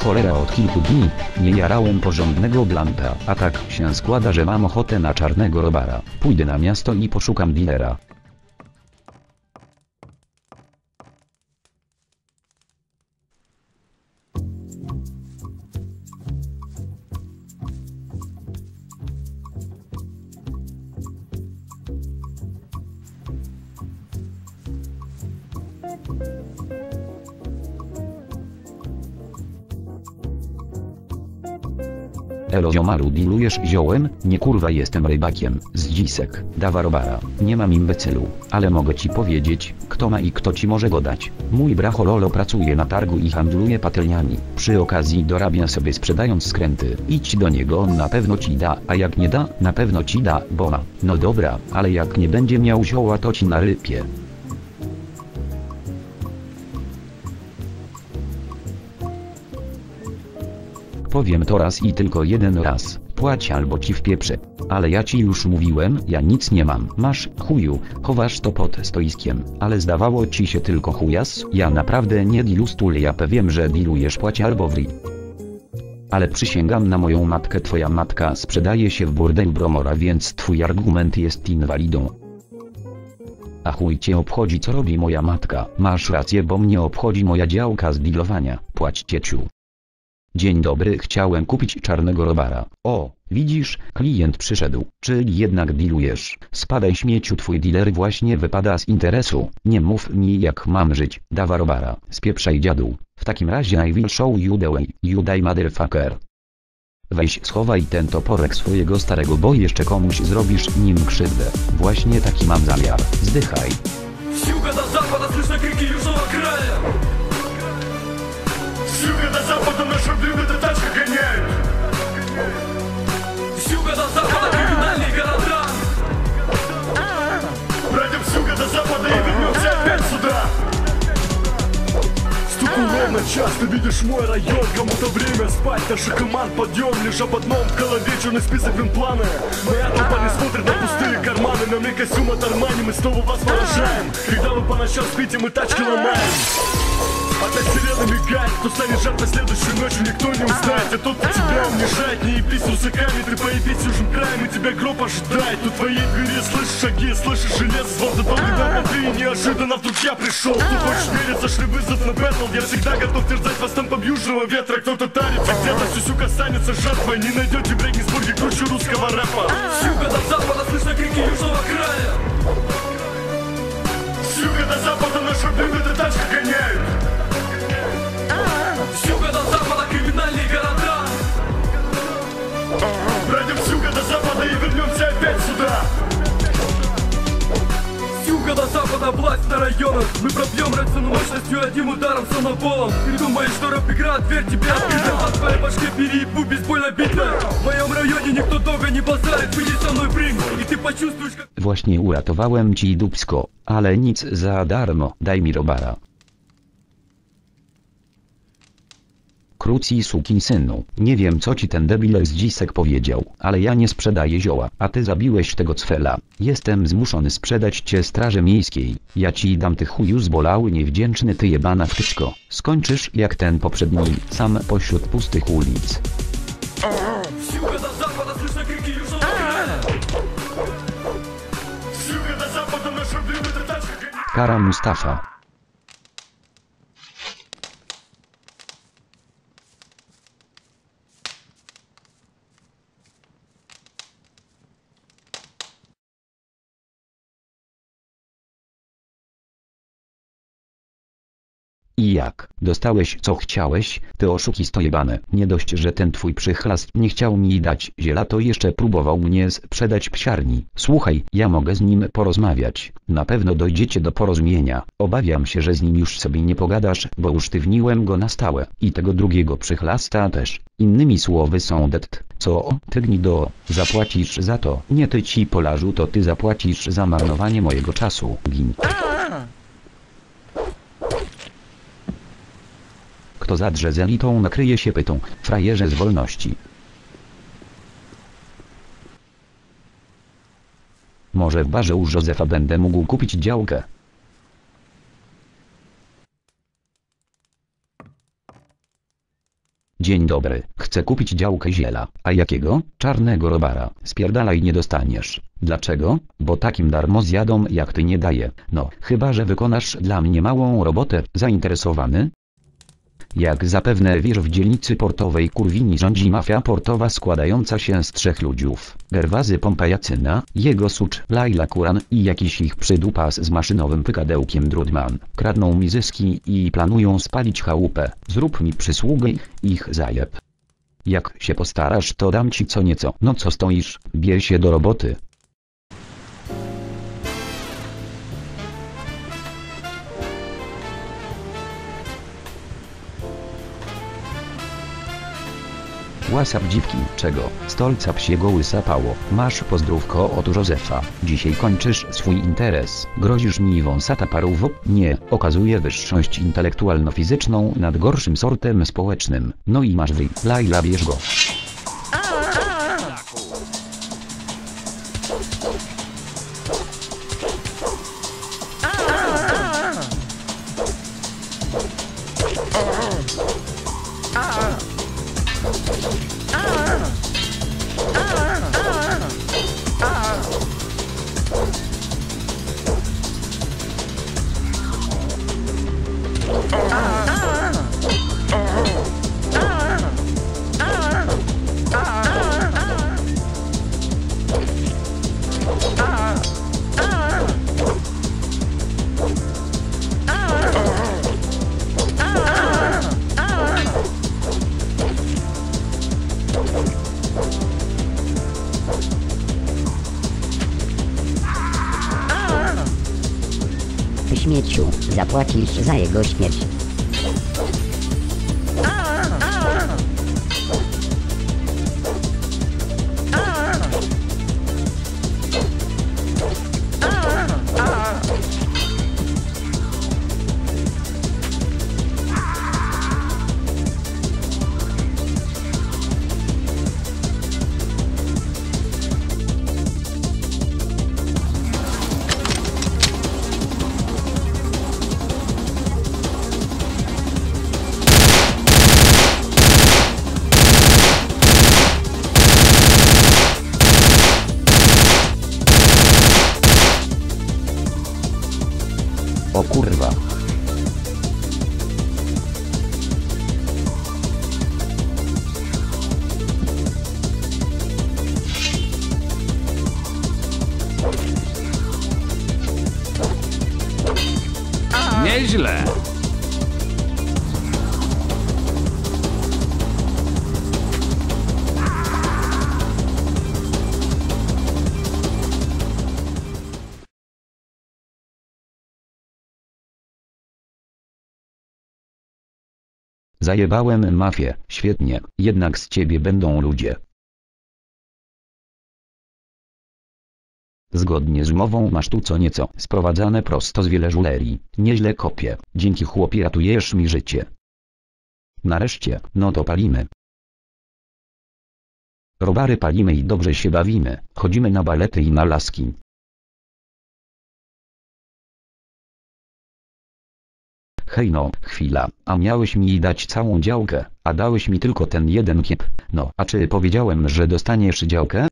cholera od kilku dni nie jarałem porządnego blanta, a tak się składa, że mam ochotę na czarnego robara. Pójdę na miasto i poszukam dealera. Elo ziomalu, dealujesz ziołem? Nie kurwa, jestem rybakiem, z dzisek, dawa robara. Nie mam imbecylu, ale mogę ci powiedzieć, kto ma i kto ci może go dać. Mój brachololo pracuje na targu i handluje patelniami. Przy okazji dorabia sobie sprzedając skręty. Idź do niego, on na pewno ci da, a jak nie da, na pewno ci da, bo ma. No dobra, ale jak nie będzie miał zioła, to ci narypie. Powiem to raz i tylko jeden raz, płać albo ci wpieprzę. Ale ja ci już mówiłem, ja nic nie mam. Masz, chuju, chowasz to pod stoiskiem, ale zdawało ci się tylko chujas? Ja naprawdę nie dilustuję, ja powiem, że dilujesz, płać albo wryj. Ale przysięgam na moją matkę, twoja matka sprzedaje się w burdelu Bromora, więc twój argument jest inwalidą. A chuj cię obchodzi, co robi moja matka. Masz rację, bo mnie obchodzi moja działka z dealowania, płać cieciu. Dzień dobry, chciałem kupić czarnego robara. O, widzisz, klient przyszedł. Czyli jednak dealujesz? Spadaj śmieciu, twój dealer właśnie wypada z interesu. Nie mów mi, jak mam żyć. Dawa robara. Spieprzaj, dziadu. W takim razie I will show you the way, you die motherfucker. Weź, schowaj ten toporek swojego starego, bo jeszcze komuś zrobisz nim krzywdę. Właśnie taki mam zamiar. Zdychaj. С юга до запада слышно крики южного края. С юга до запада наша длинная тачка гоняет. С юга до запада криминальные города. Пройдем с юга до запада и вернемся опять сюда. Стуку ровно час, ты видишь мой район. Кому-то время спать, наша команд подъем. Лишь об одном в голове черный список планы. Моя толпа не смотрит на пустые карманы. На мне костюм от Армани, мы снова вас поражаем. Когда вы по ночам спите, мы тачки ломаем. Опять сирена мигает, кто станет жертвой следующей ночью, никто не узнает. А тот, кто тебя унижает, не ебись русаками, ты поебись чужим краем, и тебя гроб ожидает. У твоей двери слышишь шаги, слышишь железо, звон за долгий внутри, и неожиданно вдруг я пришел. Ты хочешь мериться, шли вызов на бэтл, я всегда готов терзать вас там южного ветра. Кто-то тарится, где-то сюсюк останется жертвой, не найдете в Регенсбурге круче русского рэпа. С юга до запада слышно крики южного края. С юга до запада наша длинная тачка гоняет. С юга до запада криминальные города. Пройдем с юга до запада и вернемся опять сюда. С юга до запада власть на районах. Мы пробьем рацину мощностью одним ударом самопалом. Ты думаешь, что рэп-игра, дверь тебе открыта. От твоей башке переебу бейсбольная бита. В моем районе никто долго не базарит. Выйди со мной в ринг, и ты почувствуешь, как... Właśnie uratowałem ci dupsko, ale nic za darmo, daj mi robara. Krucji sukinsynu, nie wiem co ci ten debil z dzisek powiedział, ale ja nie sprzedaję zioła, a ty zabiłeś tego cfela. Jestem zmuszony sprzedać cię straży miejskiej. Ja ci dam, ty chuju zbolały niewdzięczny, ty jebana wtyczko. Skończysz jak ten poprzedni, sam pośród pustych ulic. Kara Mustafa. I jak? Dostałeś co chciałeś? Ty oszukisto jebane. Nie dość, że ten twój przychlast nie chciał mi dać ziela, to jeszcze próbował mnie sprzedać psiarni. Słuchaj, ja mogę z nim porozmawiać. Na pewno dojdziecie do porozumienia. Obawiam się, że z nim już sobie nie pogadasz, bo usztywniłem go na stałe. I tego drugiego przychlasta też. Innymi słowy są det. Co? Ty gnido, zapłacisz za to. Nie ty ci polarzu, to ty zapłacisz za marnowanie mojego czasu. Gin. Kto zadrze z elitą, nakryje się pytą, frajerze z wolności. Może w barze u Józefa będę mógł kupić działkę. Dzień dobry, chcę kupić działkę ziela. A jakiego? Czarnego robara. Spierdalaj, nie dostaniesz. Dlaczego? Bo takim darmozjadom jak ty nie daję. No, chyba że wykonasz dla mnie małą robotę. Zainteresowany? Jak zapewne wiesz, w dzielnicy portowej Kurwini rządzi mafia portowa składająca się z 3 ludziów. Gerwazy Pompajacyna, jego sucz Laila Kuran i jakiś ich przydupas z maszynowym pykadełkiem Drudman. Kradną mi zyski i planują spalić chałupę. Zrób mi przysługę, ich zajeb. Jak się postarasz, to dam ci co nieco. No co stoisz, bierz się do roboty. Łasap dziwki, czego? Stolca psiego łysapało. Masz pozdrówko od Józefa. Dzisiaj kończysz swój interes. Grozisz mi wąsata parówo? Nie. Okazuje wyższość intelektualno-fizyczną nad gorszym sortem społecznym. No i masz wy. Laila, bierz go. Śmieciu, zapłacisz za jego śmierć. O kurwa. Nieźle. Zajebałem mafię, świetnie, jednak z ciebie będą ludzie. Zgodnie z umową masz tu co nieco sprowadzane prosto z wieleżulerii. Nieźle kopię, dzięki chłopie ratujesz mi życie. Nareszcie, no to palimy. Robary palimy i dobrze się bawimy, chodzimy na balety i na laski. Hej no, chwila, a miałeś mi dać całą działkę, a dałeś mi tylko ten jeden kiep. No, a czy powiedziałem, że dostaniesz działkę?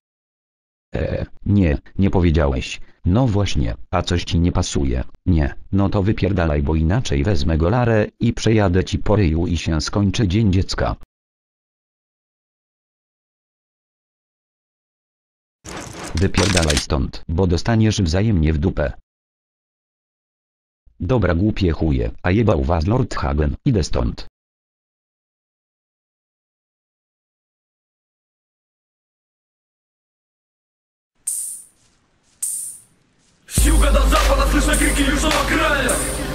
Nie powiedziałeś. No właśnie, a coś ci nie pasuje. Nie, no to wypierdalaj, bo inaczej wezmę golarę i przejadę ci po ryju i się skończy dzień dziecka. Wypierdalaj stąd, bo dostaniesz wzajemnie w dupę. Dobra, głupie chuje, a jebał was Lord Hagen, idę stąd. С юга до запада слышно крики южного края.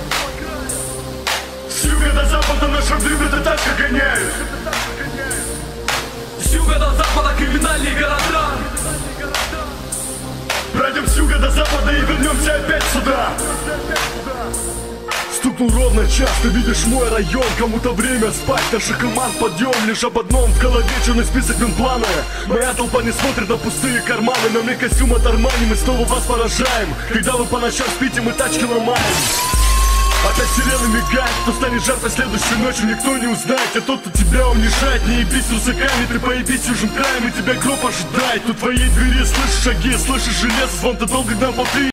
С юга до запада наша дрюга тачка гоняет. С юга до запада криминальные города. Пройдем с юга до запада и вернемся опять сюда. Стукнул ровно час, ты видишь мой район. Кому-то время спать, наших команд подъем. Лишь об одном в голове черный список планы. Моя толпа не смотрит на пустые карманы. На мне костюм от Армани, мы снова вас поражаем. Когда вы по ночам спите, мы тачки ломаем. Опять сирены мигает, кто станет жертвой следующей ночью, никто не узнает. А тот, кто тебя унижает, не ебись с русаками, ты поебись чужим краем, и тебя гроб ожидает. У твоей двери слышишь шаги, слышишь железо, звон, ты долго гнал по